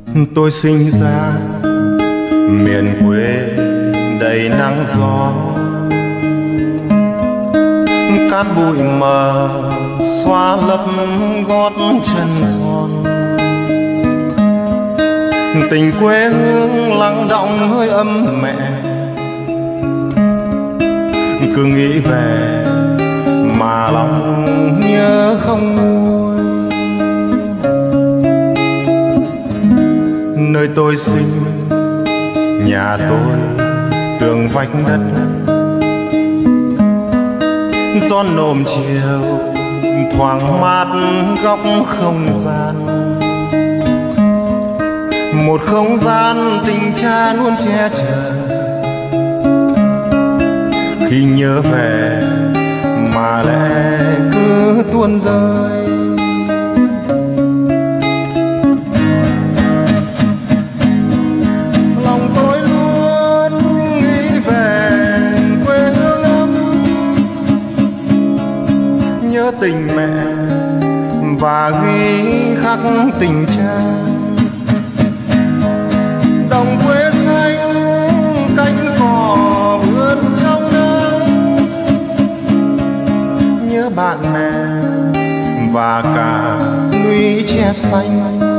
Tôi sinh ra miền quê đầy nắng gió, cát bụi mờ xóa lấp gót chân son. Tình quê hương lắng đọng hơi ấm mẹ, cứ nghĩ về mà lòng nhớ không nguôi. Nơi tôi sinh, nhà tôi tường vách đất, gió nồm chiều thoáng mát góc không gian. Một không gian tình cha luôn che chở, khi nhớ về mà lẽ cứ tuôn rơi. Lòng tôi luôn nghĩ về quê hương ấm, nhớ tình mẹ và ghi khắc tình cha. Đồng quê xanh cánh cỏ vươn trong nắng, nhớ bạn bè và cả núi tre xanh.